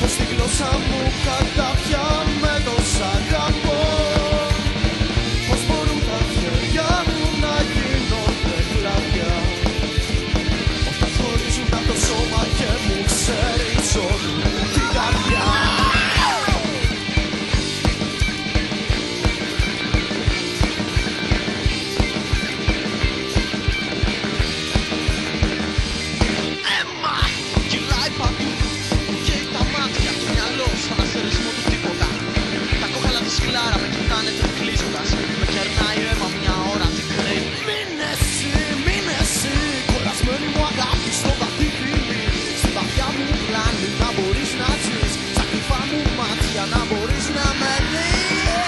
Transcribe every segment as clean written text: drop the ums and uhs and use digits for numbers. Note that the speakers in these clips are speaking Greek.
Πως τη γλώσσα μου κατάπια με το σ' αγαπώ. Πως μπορούν τα χέρια μου να γίνονται κλαδιά. Όταν χωρίζουν από το σώμα και μου ξέρεις όλη την καρδιά. Σκυλάρα με κοιτάνε τρικλίζοντας. Με κερνάει αίμα μια ώρα την κρίνει. Μην εσύ, κολλασμένη μου αγάπη στο βαθύ φίλι. Στη βαθιά μου πλάνη να μπορείς να ζεις. Στα κρυφά μου μάτια να μπορείς να με δεις.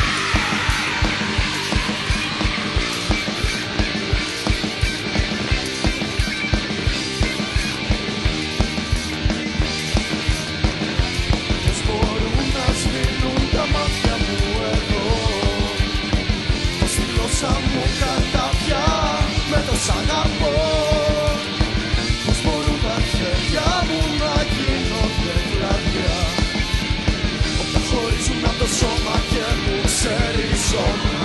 Πως μπορούν να σβήνουν τα μάτια μου εδώ. Πως τη γλώσσα μου κατάπια με το σ' αγαπώ. Πως μπορούν τα χέρια μου να γίνονται κλαδιά. Όταν χωρίζουν από το σώμα και μου ξέρεις όλα.